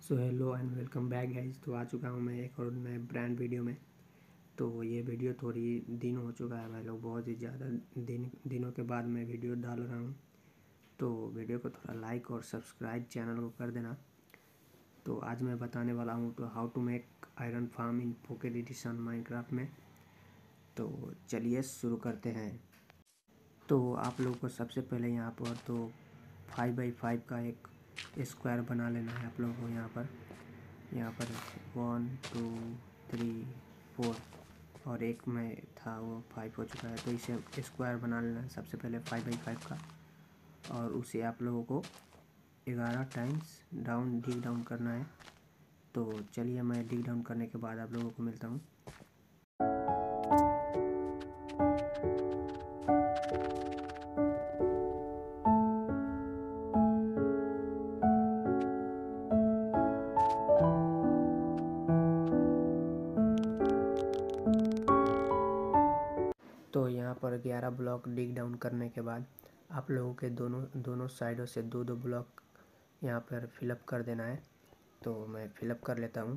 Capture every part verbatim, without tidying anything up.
So hello and welcome back guys. तो आ चुका हूँ मैं एक और नए ब्रांड वीडियो में। तो ये वीडियो थोड़ी दिन हो चुका है भाई लोग, बहुत ही ज़्यादा दिन दिनों के बाद मैं वीडियो डाल रहा हूँ। तो वीडियो को थोड़ा लाइक और सब्सक्राइब चैनल को कर देना। तो आज मैं बताने वाला हूँ तो how to make iron farm in pocket edition Minecraft में। तो चलिए शुरू करते हैं। तो आप लोगों को सबसे पहले यहाँ पर तो फाइव बाई फाइव का एक स्क्वायर बना लेना है आप लोगों को। यहाँ पर यहाँ पर वन टू थ्री फोर और एक में था वो फाइव हो चुका है। तो इसे स्क्वायर बना लेना है सबसे पहले फाइव बाई फाइव का, और उसे आप लोगों को ग्यारह टाइम्स डाउन डिग डाउन करना है। तो चलिए मैं डिग डाउन करने के बाद आप लोगों को मिलता हूँ। तो यहाँ पर ग्यारह ब्लॉक डिग डाउन करने के बाद आप लोगों के दोनों दोनों साइडों से दो दो ब्लॉक यहाँ पर फिलअप कर देना है। तो मैं फिलअप कर लेता हूँ।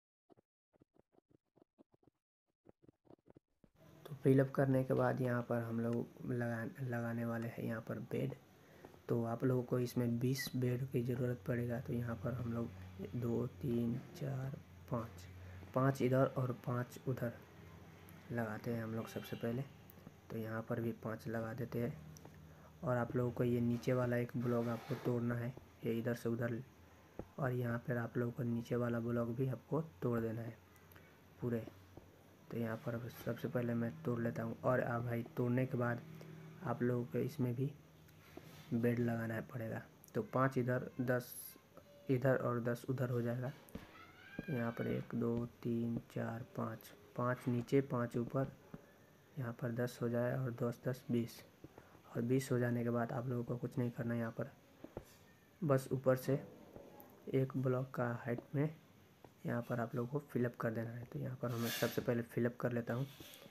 तो फिलअप करने के बाद यहाँ पर हम लोग लगा लगाने वाले हैं यहाँ पर बेड। तो आप लोगों को इसमें बीस बेड की ज़रूरत पड़ेगा। तो यहाँ पर हम लोग दो तीन चार पाँच पाँच इधर और पाँच उधर लगाते हैं हम लोग सबसे पहले। तो यहाँ पर भी पाँच लगा देते हैं। और आप लोगों को ये नीचे वाला एक ब्लॉक आपको तोड़ना है, ये इधर से उधर, और यहाँ पर आप लोगों को नीचे वाला ब्लॉक भी आपको तोड़ देना है पूरे। तो यहाँ पर सबसे पहले मैं तोड़ लेता हूँ। और अब भाई तोड़ने के बाद आप लोगों को इसमें भी बेड लगाना पड़ेगा। तो पाँच इधर दस इधर और दस उधर हो जाएगा। तो यहाँ पर एक दो तीन चार पाँच पाँच नीचे पाँच ऊपर, यहाँ पर दस हो जाए और दस दस बीस। और बीस हो जाने के बाद आप लोगों को कुछ नहीं करना है, यहाँ पर बस ऊपर से एक ब्लॉक का हाइट में यहाँ पर आप लोगों को फिलअप कर देना है। तो यहाँ पर मैं सबसे पहले फिलअप कर लेता हूँ।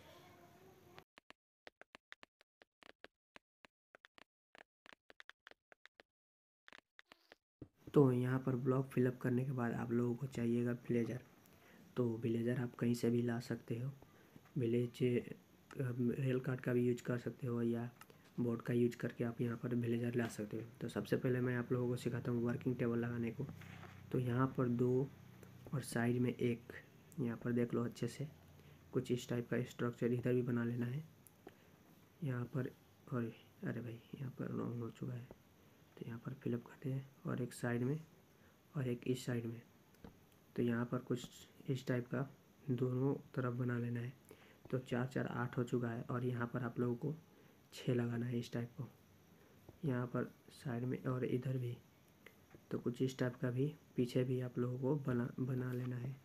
तो यहाँ पर ब्लॉक फिलअप करने के बाद आप लोगों को चाहिएगा विलेजर। तो विलेजर आप कहीं से भी ला सकते हो। विलेज रेल कार्ड का भी यूज कर सकते हो या बोर्ड का यूज करके आप यहाँ पर विलेजर ला सकते हो। तो सबसे पहले मैं आप लोगों को सिखाता हूँ वर्किंग टेबल लगाने को। तो यहाँ पर दो और साइड में एक, यहाँ पर देख लो अच्छे से, कुछ इस टाइप का स्ट्रक्चर इधर भी बना लेना है यहाँ पर। और अरे भाई यहाँ पर रॉन्ग हो चुका है। तो यहाँ पर फिलअप करते हैं, और एक साइड में और एक इस साइड में। तो यहाँ पर कुछ इस टाइप का दोनों तरफ बना लेना है। तो चार चार आठ हो चुका है। और यहाँ पर आप लोगों को छः लगाना है इस टाइप को, यहाँ पर साइड में और इधर भी। तो कुछ इस टाइप का भी पीछे भी आप लोगों को बना बना लेना है।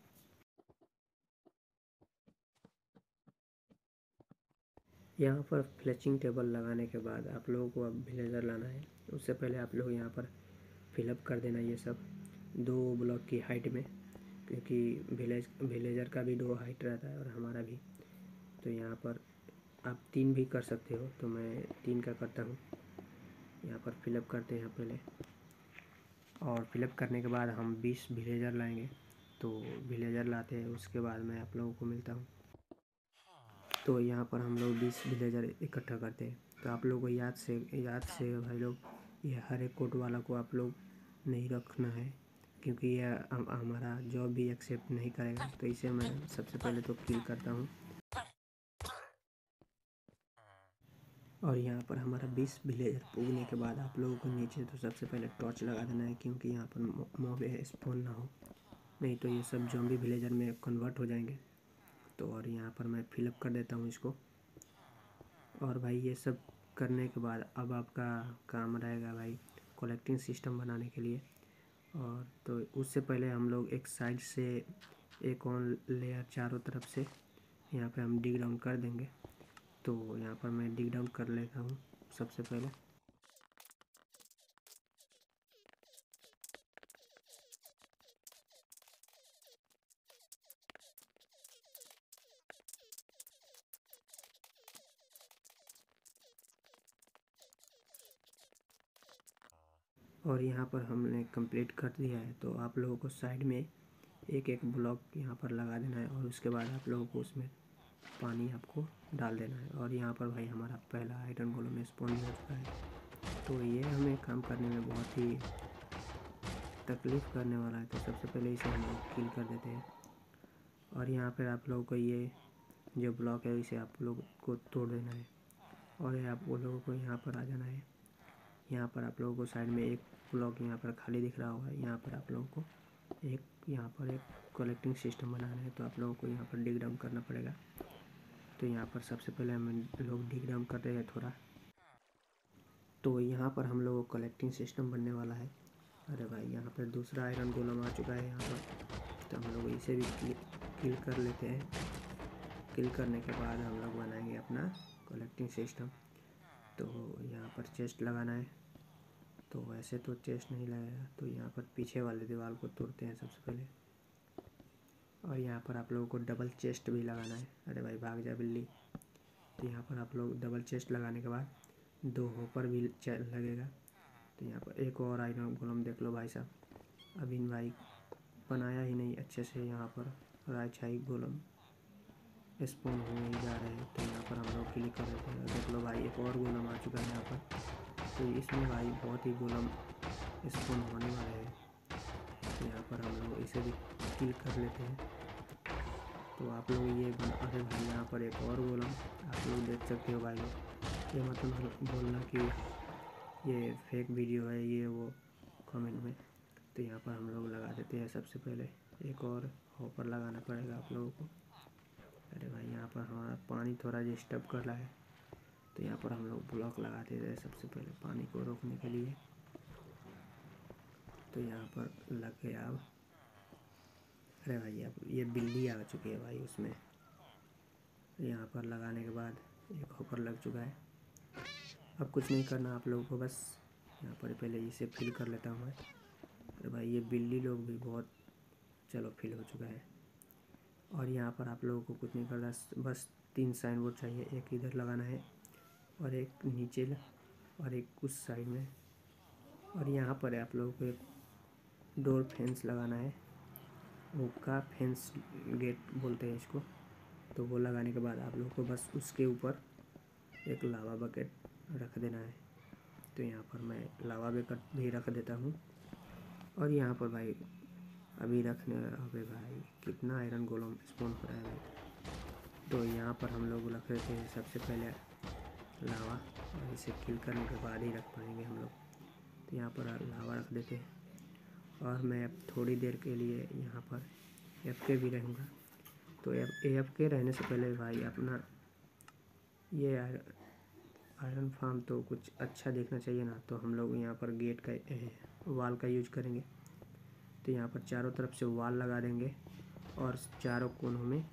यहाँ पर फ्लैचिंग टेबल लगाने के बाद आप लोगों को अब विलेजर लाना है। उससे पहले आप लोग यहाँ पर फिलअप कर देना ये सब दो ब्लॉक की हाइट में, क्योंकि विलेज विलेजर का भी दो हाइट रहता है और हमारा भी। तो यहाँ पर आप तीन भी कर सकते हो, तो मैं तीन का करता हूँ। यहाँ पर फिलअप करते हैं पहले, और फिलअप करने के बाद हम बीस विलेजर लाएंगे। तो विलेजर लाते हैं, उसके बाद मैं आप लोगों को मिलता हूँ। तो यहाँ पर हम लोग बीस विलेजर इकट्ठा करते हैं। तो आप लोगों को याद से याद से भाई लोग, ये हर एक कोड वाला को आप लोग नहीं रखना है, क्योंकि यह हम, हमारा जॉब भी एक्सेप्ट नहीं करेगा। तो इसे मैं सबसे पहले तो किल करता हूँ। और यहाँ पर हमारा बीस विलेजर पूगने के बाद आप लोगों को नीचे तो सबसे पहले टॉर्च लगा देना है, क्योंकि यहाँ पर मॉब स्पॉन ना हो, नहीं तो ये सब ज़ॉम्बी विलेजर में कन्वर्ट हो जाएंगे। तो और यहाँ पर मैं फिलअप कर देता हूँ इसको। और भाई ये सब करने के बाद अब आपका काम रहेगा भाई कलेक्टिंग सिस्टम बनाने के लिए। और तो उससे पहले हम लोग एक साइड से एक और लेयर चारों तरफ से यहाँ पे हम डिग डाउन कर देंगे। तो यहाँ पर मैं डिग डाउन कर लेता हूँ सबसे पहले। और यहाँ पर हमने कंप्लीट कर दिया है। तो आप लोगों को साइड में एक एक ब्लॉक यहाँ पर लगा देना है और उसके बाद आप लोगों को उसमें पानी आपको डाल देना है। और यहाँ पर भाई हमारा पहला आयरन गोलम स्पॉन हो चुका है। तो ये हमें काम करने में बहुत ही तकलीफ़ करने वाला है। तो सबसे पहले इसे हम लोग किल कर देते हैं। और यहाँ पर आप लोगों को ये जो ब्लॉक है इसे आप लोग को तोड़ देना है और आप वो लोगों को यहाँ पर आ जाना है। यहाँ पर आप लोगों को साइड में एक ब्लॉक यहाँ पर खाली दिख रहा होगा। यहाँ पर आप लोगों को एक यहाँ पर एक कलेक्टिंग सिस्टम बनाना है। तो आप लोगों को यहाँ पर डिग डाउन करना पड़ेगा। तो यहाँ पर सबसे पहले हम लोग डिग डाउन कर रहे हैं थोड़ा। तो यहाँ पर हम लोगों को कलेक्टिंग सिस्टम बनने वाला है। अरे भाई यहाँ पर दूसरा आयरन गोलम आ चुका है यहाँ पर। तो हम लोग इसे भी किल कर लेते हैं। किल करने के बाद हम लोग बनाएंगे अपना कलेक्टिंग सिस्टम। तो यहाँ पर चेस्ट लगाना है। तो वैसे तो चेस्ट नहीं लगाया, तो यहाँ पर पीछे वाले दीवार को तोड़ते हैं सबसे पहले। और यहाँ पर आप लोगों को डबल चेस्ट भी लगाना है। अरे भाई भाग जा बिल्ली। तो यहाँ पर आप लोग डबल चेस्ट लगाने के बाद दो होपर भी लगेगा। तो यहाँ पर एक और आयरन गोलम देख लो भाई साहब, अभी भाई बनाया ही नहीं अच्छे से। यहाँ पर राजशाही गोलम स्पॉन होने ही जा रहे हैं। तो यहाँ पर हम लोग क्लिक कर देते हैं। देख लो भाई एक और गोलम आ चुका है यहाँ पर। तो इसमें भाई बहुत ही गोलम स्पॉन होने वाले हैं। तो यहाँ पर हम लोग इसे भी किल कर लेते हैं। तो आप लोग ये बना, अरे भाई यहाँ पर एक और गोलम आप लोग देख सकते हो भाई लोग। ये मतलब बोलना कि ये फेक वीडियो है ये वो कमेंट में। तो यहाँ पर हम लोग लगा देते हैं। सबसे पहले एक और हॉपर लगाना पड़ेगा आप लोगों को। अरे भाई यहाँ पर हमारा पानी थोड़ा डिस्टर्ब कर रहा है। तो यहाँ पर हम लोग ब्लॉक लगाते थे सबसे पहले पानी को रोकने के लिए। तो यहाँ पर लग गया अब। अरे भाई अब ये बिल्ली आ चुकी है भाई उसमें। यहाँ पर लगाने के बाद एक हॉपर लग चुका है। अब कुछ नहीं करना आप लोगों को, बस यहाँ पर पहले इसे फिल कर लेता हूँ मैं। अरे भाई ये बिल्ली लोग भी बहुत, चलो फिल हो चुका है। और यहाँ पर आप लोगों को कुछ नहीं करना, बस तीन साइन बोर्ड चाहिए। एक इधर लगाना है और एक नीचे और एक उस साइड में। और यहाँ पर आप लोगों को एक डोर फेंस लगाना है, वो का फेंस गेट बोलते हैं इसको। तो वो लगाने के बाद आप लोगों को बस उसके ऊपर एक लावा बकेट रख देना है। तो यहाँ पर मैं लावा बकेट भी रख देता हूँ। और यहाँ पर भाई अभी रखने, अबे भाई कितना आयरन गोलम स्पॉन हो रहा है भाई। तो यहाँ पर हम लोग रख देते हैं सबसे पहले लावा, और इसे किल करने के बाद ही रख पाएंगे हम लोग। तो यहाँ पर लावा रख देते हैं। और मैं अब थोड़ी देर के लिए यहाँ पर एफ के भी रहूँगा। तो एफ के रहने से पहले भाई अपना ये आयरन फार्म तो कुछ अच्छा देखना चाहिए ना। तो हम लोग यहाँ पर गेट का वाल का यूज करेंगे। तो यहाँ पर चारों तरफ से वाल लगा देंगे और चारों कोनों में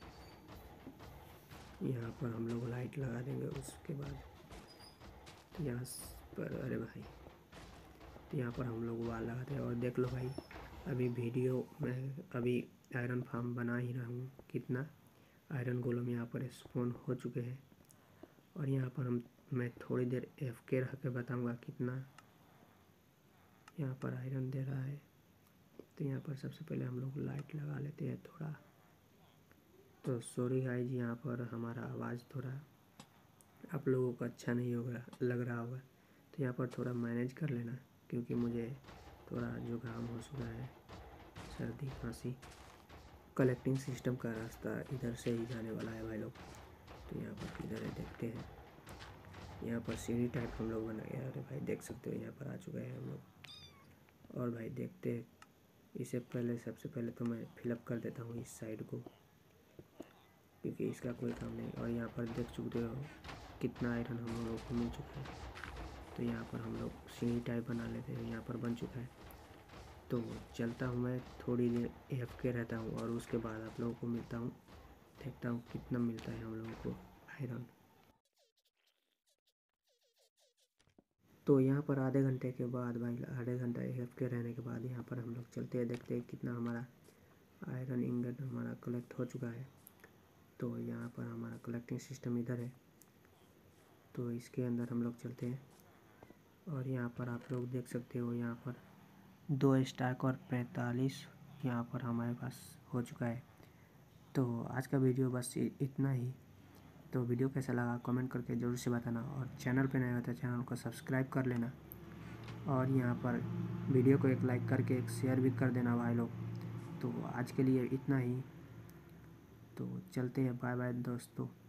यहाँ पर हम लोग लाइट लगा देंगे। उसके बाद तो यहाँ पर, अरे भाई तो यहाँ पर हम लोग वाल लगाते हैं। और देख लो भाई अभी वीडियो में अभी आयरन फार्म बना ही रहा हूँ, कितना आयरन गोलम यहाँ पर स्पॉन हो चुके हैं। और यहाँ पर हम मैं थोड़ी देर एफ के रह के बताऊँगा कितना यहाँ पर आयरन दे रहा है। तो यहाँ पर सबसे पहले हम लोग लाइट लगा लेते हैं थोड़ा। तो सॉरी गाइस यहाँ पर हमारा आवाज़ थोड़ा आप लोगों को अच्छा नहीं होगा लग रहा होगा। तो यहाँ पर थोड़ा मैनेज कर लेना, क्योंकि मुझे थोड़ा जुकाम हो चुका है, सर्दी खांसी। कलेक्टिंग सिस्टम का रास्ता इधर से ही जाने वाला है भाई लोग। तो यहाँ पर किधर है देखते हैं। यहाँ पर सीढ़ी टाइप हम लोग बना गया। अरे भाई देख सकते हो यहाँ पर आ चुके हैं हम लोग। और भाई देखते हैं, इसे पहले सबसे पहले तो मैं फिलअप कर देता हूँ इस साइड को, क्योंकि इसका कोई काम नहीं। और यहाँ पर देख चुके हो कितना आयरन हम लोगों को मिल चुका है। तो यहाँ पर हम लोग सीढ़ी टाइप बना लेते हैं, यहाँ पर बन चुका है। तो चलता हूँ मैं थोड़ी देर एफ के रहता हूँ और उसके बाद आप लोगों को मिलता हूँ, देखता हूँ कितना मिलता है हम लोगों को आयरन। तो यहाँ पर आधे घंटे के बाद भाई, आधे घंटा एफ के रहने के बाद यहाँ पर हम लोग चलते हैं, देखते हैं कितना हमारा आयरन इंगट हमारा कलेक्ट हो चुका है। तो यहाँ पर हमारा कलेक्टिंग सिस्टम इधर है। तो इसके अंदर हम लोग चलते हैं और यहाँ पर आप लोग देख सकते हो, यहाँ पर दो स्टॉक और पैंतालीस यहाँ पर हमारे पास हो चुका है। तो आज का वीडियो बस इतना ही। तो वीडियो कैसा लगा कमेंट करके ज़रूर से बताना, और चैनल पे नए हो तो चैनल को सब्सक्राइब कर लेना, और यहाँ पर वीडियो को एक लाइक करके एक शेयर भी कर देना भाई लोग। तो आज के लिए इतना ही। तो चलते हैं, बाय बाय दोस्तों।